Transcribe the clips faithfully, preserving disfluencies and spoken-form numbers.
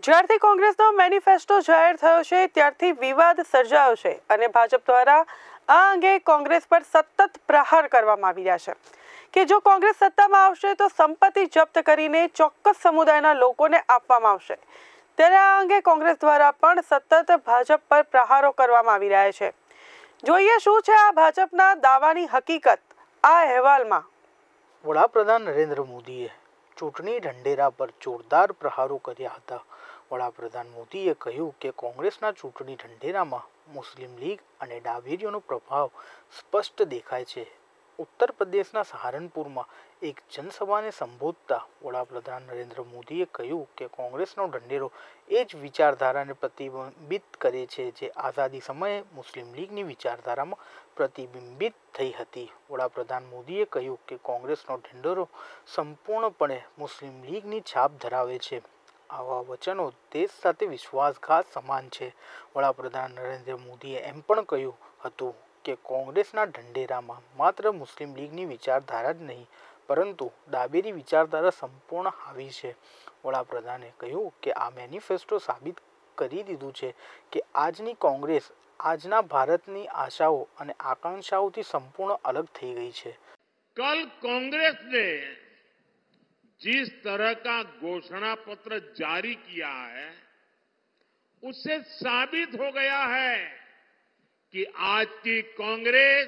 જ્યારથી કોંગ્રેસનો મેનિફેસ્ટો જાહેર થયો છે ત્યારથી વિવાદ સર્જાયો છે અને ભાજપ દ્વારા આ અંગે કોંગ્રેસ પર સતત પ્રહાર કરવામાં આવી રહ્યા છે કે જો કોંગ્રેસ સત્તામાં આવશે તો સંપત્તિ જપ્ત કરીને ચોક્કસ સમુદાયના લોકોને આપવામાં આવશે। ત્યારે આ અંગે કોંગ્રેસ દ્વારા પણ સતત ભાજપ પર પ્રહારો કરવામાં આવી રહ્યા છે। જોઈએ શું છે આ ભાજપના દાવાની હકીકત આ અહેવાલમાં। વડાપ્રધાન નરેન્દ્ર મોદીએ ચૂંટણી ઢંઢેરા પર જોરદાર પ્રહારો કર્યા હતા। વડાપ્રધાન મોદીએ કહ્યું કે કોંગ્રેસના ચૂંટણી ઢંઢેરામાં મુસ્લિમ લીગ અને ડાબેરીઓનો પ્રભાવ સ્પષ્ટ દેખાય છે। ઉત્તર પ્રદેશના સહારનપુરમાં એક જનસભાને સંબોધતા વડાપ્રધાન નરેન્દ્ર મોદીએ કહ્યું કે કોંગ્રેસનો ઢંઢેરો એ જ વિચારધારાને પ્રતિબિંબિત કરે છે જે આઝાદી સમયે મુસ્લિમ લીગની વિચારધારામાં પ્રતિબિંબિત થઈ હતી। વડાપ્રધાન મોદીએ કહ્યું કે કોંગ્રેસનો ઢંઢેરો સંપૂર્ણપણે મુસ્લિમ લીગની છાપ ધરાવે છે। આવા વચનો દેશ સાથે વિશ્વાસઘાત સમાન છે। વડાપ્રધાન નરેન્દ્ર મોદીએ એમ પણ કહ્યું હતું કે કોંગ્રેસના ઢંઢેરામાં માત્ર મુસ્લિમ લીગની વિચારધારા જ નહીં પરંતુ ડાબેરી વિચારધારા સંપૂર્ણ હાવી છે। વડાપ્રધાને કહ્યું કે આ મેનિફેસ્ટો સાબિત કરી દીધું છે કે આજની કોંગ્રેસ આજના ભારતની આશાઓ અને આકાંક્ષાઓથી સંપૂर्ण અલગ થઈ ગઈ છે। कल कांग्रेस ने जिस तरह का घोषणा पत्र जारी किया है उससे साबित हो गया है कि आज की कांग्रेस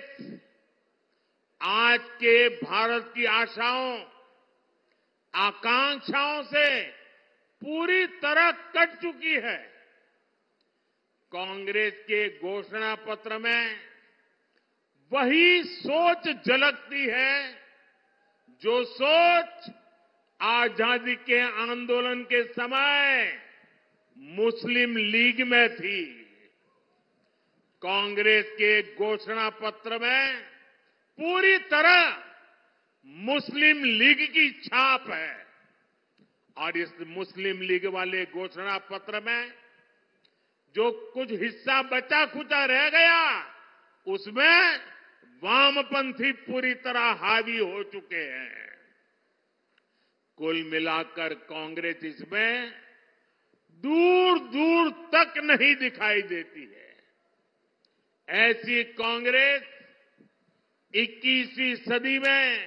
आज के भारत की आशाओं आकांक्षाओं से पूरी तरह कट चुकी है। कांग्रेस के घोषणा पत्र में वही सोच झलकती है जो सोच आजादी के आंदोलन के समय मुस्लिम लीग में थी। कांग्रेस के घोषणा पत्र में पूरी तरह मुस्लिम लीग की छाप है और इस मुस्लिम लीग वाले घोषणा पत्र में जो कुछ हिस्सा बचा खुचा रह गया उसमें वामपंथी पूरी तरह हावी हो चुके हैं। कुल मिलाकर कांग्रेस इसमें दूर दूर तक नहीं दिखाई देती है। ऐसी कांग्रेस इक्कीसवीं सदी में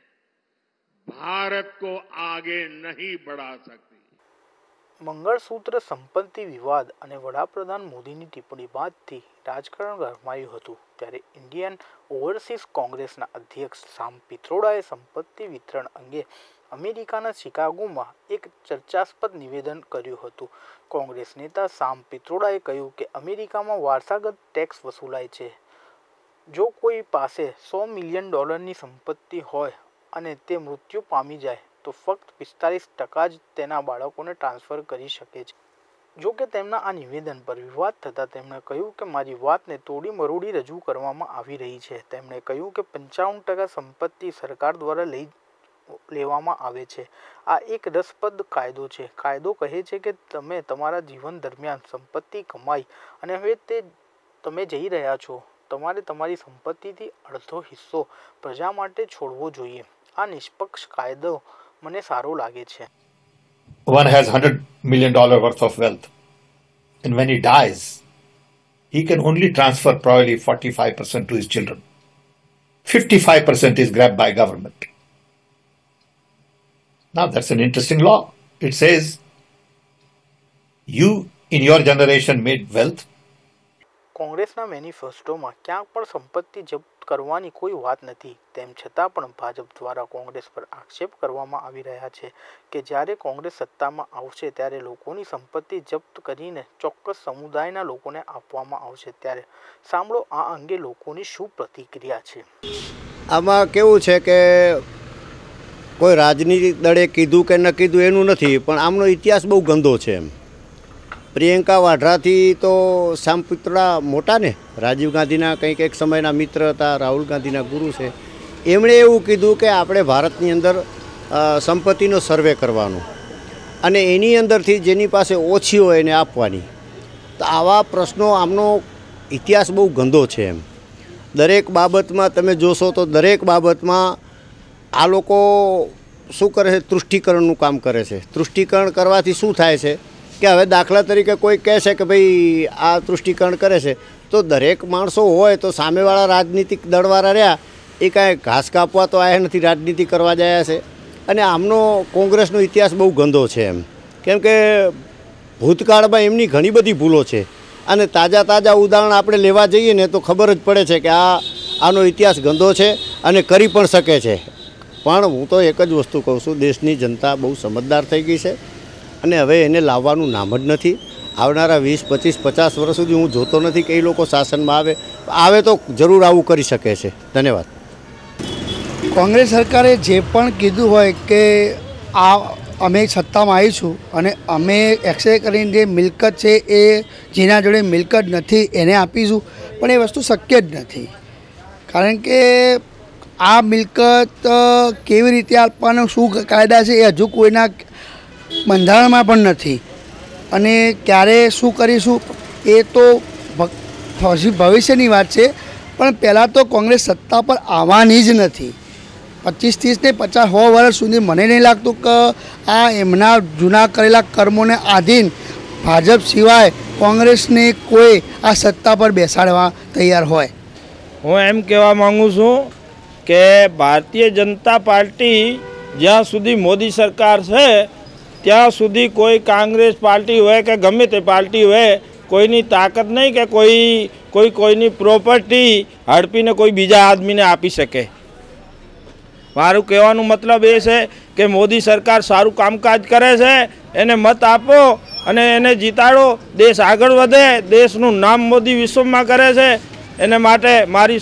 भारत को आगे नहीं बढ़ा सकती। મંગળસૂત્ર સંપત્તિ વિવાદ અને વડાપ્રધાન મોદીની ટિપ્પણી બાદથી રાજકારણ ગરમાયું હતું ત્યારે ઇન્ડિયન ઓવરસીઝ કોંગ્રેસના અધ્યક્ષ સામ પિત્રોડાએ સંપત્તિ વિતરણ અંગે અમેરિકાના શિકાગોમાં એક ચર્ચાસ્પદ નિવેદન કર્યું હતું। કોંગ્રેસ નેતા સામ પિત્રોડાએ કહ્યું કે અમેરિકામાં વારસાગત ટેક્સ વસૂલાય છે। જો કોઈ પાસે સો મિલિયન ડોલરની સંપત્તિ હોય અને તે મૃત્યુ પામી જાય તો ફક્ત પિસ્તાલીસ ટકા જ તેના બાળકોને ટ્રાન્સફર કરી શકે છે। જો કે તેમના આ નિવેદન પર વિવાદ થતાં તેમણે કહ્યું કે મારી વાતને તોડી મરોડી રજૂ કરવામાં આવી રહી છે। તેમણે કહ્યું કે પંચાવન ટકા સંપત્તિ સરકાર દ્વારા લઈ લેવામાં આવે છે। આ એક રસપ્રદ કાયદો છે। કાયદો કહે છે કે તમે તમારા જીવન દરમિયાન સંપત્તિ કમાઈ અને હવે તે તમે જઈ રહ્યા છો તમારે તમારી સંપત્તિથી અડધો હિસ્સો પ્રજા માટે છોડવો જોઈએ। આ નિષ્પક્ષ કાયદો મને સારો લાગે છે। One has one hundred million dollar worth of wealth and when he dies he can only transfer probably forty-five percent to his children. fifty-five percent is grabbed by government. Now that's an interesting law. It says you in your generation made wealth. કોંગ્રેસના મેનિફેસ્ટોમાં ક્યાંક પણ સંપત્તિ જપ્ત કરવાની કોઈ વાત નથી। તેમ છતાં પણ ભાજપ દ્વારા કોંગ્રેસ પર આક્ષેપ કરવામાં આવી રહ્યા છે કે જ્યારે કોંગ્રેસ સત્તામાં આવશે ત્યારે લોકોની સંપત્તિ જપ્ત કરીને ચોક્કસ સમુદાયના લોકોને આપવામાં આવશે। ત્યારે સાંભળો આ અંગે લોકોની શું પ્રતિક્રિયા છે। આમાં કેવું છે કે કોઈ રાજનીતિક દળે કીધું કે ન કીધું એનું નથી પણ આમનો ઇતિહાસ બહુ ગંદો છે। એમ પ્રિયંકા વાઢરાથી તો સામ પિત્રોડા મોટા ને રાજીવ ગાંધીના કંઈક એક સમયના મિત્ર હતા રાહુલ ગાંધીના ગુરુ છે। એમણે એવું કીધું કે આપણે ભારતની અંદર સંપત્તિનો સર્વે કરવાનો અને એની અંદરથી જેની પાસે ઓછી હોય એને આપવાની। તો આવા પ્રશ્નો આમનો ઇતિહાસ બહુ ગંદો છે। એમ દરેક બાબતમાં તમે જોશો તો દરેક બાબતમાં આ લોકો શું કરે છે તૃષ્ટિકરણનું કામ કરે છે। તૃષ્ટિકરણ કરવાથી શું થાય છે કે હવે દાખલા તરીકે કોઈ કહે છે કે ભાઈ આ તૃષ્ટિકરણ કરે છે તો દરેક માણસો હોય તો સામેવાળા રાજનીતિક દળવાળા રહ્યા એ કાંઈ ઘાસ કાપવા તો આયા નથી, રાજનીતિ કરવા જાય છે. અને આમનો કોંગ્રેસનો ઇતિહાસ બહુ ગંદો છે એમ, કેમ કે ભૂતકાળમાં એમની ઘણી બધી ભૂલો છે અને તાજા તાજા ઉદાહરણ આપણે લેવા જઈએ ને તો ખબર જ પડે છે કે આ આનો ઇતિહાસ ગંદો છે અને કરી પણ શકે છે. પણ હું તો એક જ વસ્તુ કહું છું, દેશની જનતા બહુ સમજદાર થઈ ગઈ છે અને હવે એને લાવવાનું નામ જ નથી. આવનારા વીસ પચીસ પચાસ વર્ષ સુધી હું જોતો નથી કે એ લોકો શાસનમાં આવે આવે તો જરૂર આવું કરી શકે છે. ધન્યવાદ. કોંગ્રેસ સરકારે જે પણ કીધું હોય કે આ અમે સત્તામાં આવીશું અને અમે એક્સરે કરીને જે મિલકત છે એ જેના જોડે મિલકત નથી એને આપીશું, પણ એ વસ્તુ શક્ય જ નથી. કારણ કે આ મિલકત કેવી રીતે આપવાનો શું કાયદા છે એ હજુ કોઈના બંધારણમાં પણ નથી અને ક્યારે શું કરીશું એ તો ભવિષ્યની વાત છે. પણ પહેલાં તો કોંગ્રેસ સત્તા પર આવવાની જ નથી. પચીસ ત્રીસ ને પચાસ સો વર્ષ સુધી મને નહીં લાગતું કે આ એમના જૂના કરેલા કર્મોને આધીન ભાજપ સિવાય કોંગ્રેસને કોઈ આ સત્તા પર બેસાડવા તૈયાર હોય. હું એમ કહેવા માગું છું કે ભારતીય જનતા પાર્ટી જ્યાં સુધી મોદી સરકાર છે ત્યાં સુધી કોઈ કોંગ્રેસ પાર્ટી હોય કે ગમે તે પાર્ટી હોય કોઈની તાકાત નહીં કે કોઈ કોઈ કોઈની પ્રોપર્ટી હડપીને કોઈ બીજા આદમીને આપી શકે. મારું કહેવાનું મતલબ એ છે કે મોદી સરકાર સારું કામકાજ કરે છે, એને મત આપો અને એને જીતાડો, દેશ આગળ વધે, દેશનું નામ મોદી વિશ્વમાં કરે છે. એને માટે મારી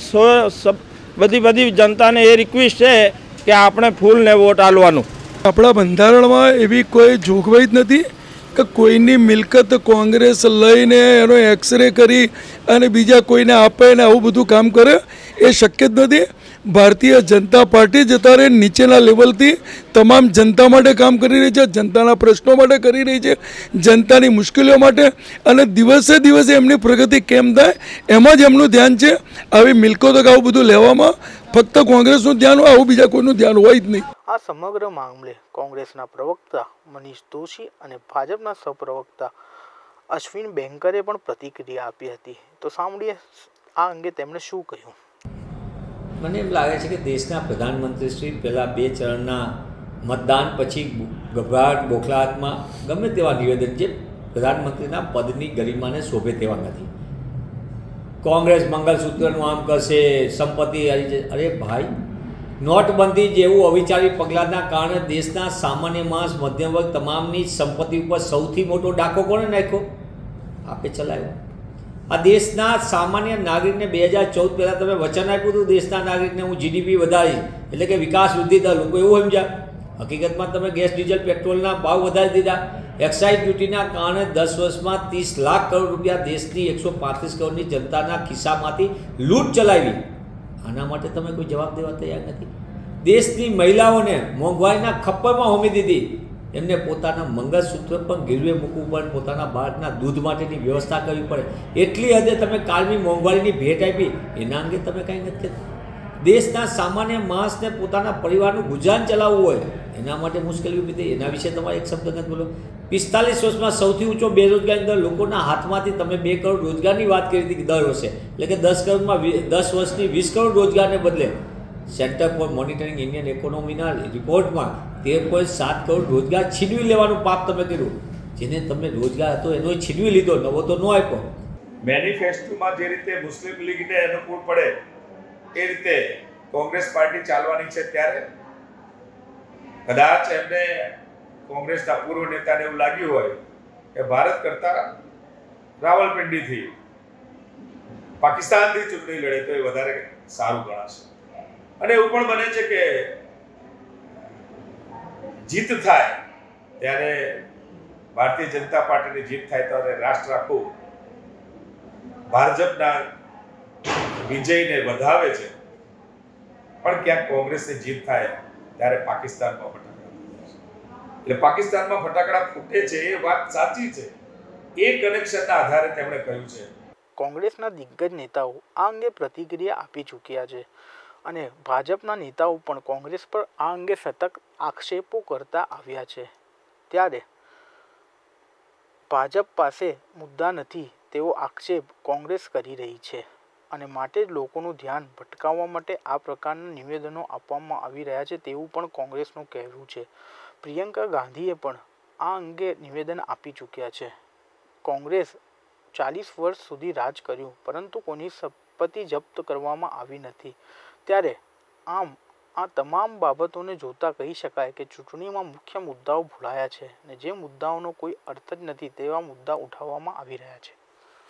બધી બધી જનતાને એ રિક્વેસ્ટ છે કે આપણે ફૂલને વોટ આલવાનું. આપણા બંધારણમાં એવી કોઈ જોગવાઈ જ નથી કે કોઈની મિલકત કોંગ્રેસ લઈને એનો એક્સરે કરી અને બીજા કોઈને આપે ને આવું બધું કામ કરે, એ શક્ય જ નથી. ભારતીય જનતા પાર્ટી જતા રહે નીચેના લેવલથી તમામ જનતા માટે કામ કરી રહી છે, જનતાના પ્રશ્નો માટે કરી રહી છે, જનતાની મુશ્કેલીઓ માટે, અને દિવસે દિવસે એમની પ્રગતિ કેમ થાય એમાં જ એમનું ધ્યાન છે. આવી મિલકતો કે આવું બધું લેવામાં ફક્ત કોંગ્રેસનું ધ્યાન હોય, આવું બીજા કોઈનું ધ્યાન હોય જ નહીં. આ સમગ્ર મામલે કોંગ્રેસના પ્રવક્તા મનીષ દોશી અને ભાજપના સહપ્રવક્તા અશ્વિન બેંકરે પણ પ્રતિક્રિયા આપી હતી. તો સાંભળીએ આ અંગે તેમણે શું કહ્યું. મને એમ લાગે છે કે દેશના પ્રધાનમંત્રી શ્રી પહેલાં બે ચરણના મતદાન પછી ગભરાટ બોખલાહટમાં ગમે તેવા નિવેદન જે પ્રધાનમંત્રીના પદની ગરિમાને શોભે તેવા નથી. કોંગ્રેસ મંગલસૂત્રનું આમ કરશે, સંપત્તિ આવી છે. અરે ભાઈ, નોટબંધી જેવું અવિચારી પગલાંના કારણે દેશના સામાન્ય માણસ, મધ્યમ વર્ગ તમામની સંપત્તિ ઉપર સૌથી મોટો ડાકો કોણે નાખ્યો? આપે ચલાવ્યો. આ દેશના સામાન્ય નાગરિકને બે હજાર ચૌદ પહેલાં તમે વચન આપ્યું હતું દેશના નાગરિકને હું જીડીપી વધારીશ, એટલે કે વિકાસ વૃદ્ધિ દર. લોકો એવું સમજ્યા. હકીકતમાં તમે ગેસ ડીઝલ પેટ્રોલના ભાવ વધારી દીધા. એક્સાઇઝ ડ્યુટીના કારણે દસ વર્ષમાં ત્રીસ લાખ કરોડ રૂપિયા દેશની એકસો પાંત્રીસ કરોડની જનતાના ખિસ્સામાંથી લૂંટ ચલાવી. આના માટે તમે કોઈ જવાબ દેવા તૈયાર નથી. દેશની મહિલાઓને મોંઘવારીના ખપ્પરમાં હોમી દીધી. એમને પોતાના મંગળસૂત્ર પણ ગીરવે મૂકવું પડે, પોતાના બાળકના દૂધ માટેની વ્યવસ્થા કરવી પડે. એટલી હદે તમે કાળમી મોંઘવારીની ભેટ આપી, એના અંગે તમે કાંઈ નથી કહેતા. દેશના સામાન્ય માણસને પોતાના પરિવારનું ગુજરાન ચલાવવું હોય એના માટે મુશ્કેલી ઊભી થઈ, એના વિશે તમારે એક શબ્દ નથી બોલો. પિસ્તાલીસ વર્ષમાં સૌથી ઊંચો બેરોજગારી દર, લોકોના હાથમાંથી તમે બે કરોડ રોજગારની વાત કરી હતી દર વર્ષે, એટલે કે દસ કરોડમાં દસ વર્ષની વીસ કરોડ રોજગારને બદલે સેન્ટર ફોર મોનિટરિંગ ઇન્ડિયન ઇકોનોમીના રિપોર્ટમાં તેર પોઈન્ટ સાત કરોડ રોજગાર છીનવી લેવાનું પાપ તમે કર્યું. જેને તમે રોજગાર હતો એનો છીનવી લીધો, નવો તો ન આપ્યો. મેનિફેસ્ટોમાં જે રીતે મુસ્લિમ લીગને અનુકૂળ પડે એ રીતે કોંગ્રેસ પાર્ટી ચાલવાની છે, ત્યારે કદાચ એમને કોંગ્રેસના પૂર્વ નેતાને એવું લાગ્યું હોય કે ભારત કરતા રાવલપિંડીથી, પાકિસ્તાનથી ચૂંટણી લડે તો એ વધારે સારું ગણાશે. અને એવું પણ બને છે કે જીત થાય ત્યારે ભારતીય જનતા પાર્ટીની જીત થાય ત્યારે રાષ્ટ્ર આખું ભાજપના વિજયને વધાવે છે, પણ ક્યાંક કોંગ્રેસની જીત થાય ત્યારે પાકિસ્તાનમાં ફટાકડા, એટલે પાકિસ્તાનમાં ફટાકડા ફૂટે છે એ વાત સાચી છે. એ કનેક્શનના આધારે તેમણે કહ્યું છે. કોંગ્રેસના દિગ્ગજ નેતાઓ આ અંગે પ્રતિક્રિયા આપી ચૂક્યા છે અને ભાજપના નેતાઓ પણ કોંગ્રેસ પર આ અંગે સતત આક્ષેપો કરતા આવ્યા છે. ત્યારે ભાજપ પાસે મુદ્દા નથી તેવો આક્ષેપ કોંગ્રેસ કરી રહી છે અને માટે જ લોકોનું ધ્યાન ભટકાવવા માટે આ પ્રકારના નિવેદનો આપવામાં આવી રહ્યા છે તેવું પણ કોંગ્રેસનું કહેવું છે. પ્રિયંકા ગાંધીએ પણ આ અંગે નિવેદન આપી ચૂક્યા છે. કોંગ્રેસ ચાલીસ વર્ષ સુધી રાજ કર્યું પરંતુ કોની સંપત્તિ જપ્ત કરવામાં આવી નથી. ત્યારે આમ આ તમામ બાબતોને જોતા કહી શકાય કે ચૂંટણીમાં મુખ્ય મુદ્દાઓ ભૂલાયા છે અને જે મુદ્દાઓનો કોઈ અર્થ જ નથી તેવા મુદ્દા ઉઠાવવામાં આવી રહ્યા છે.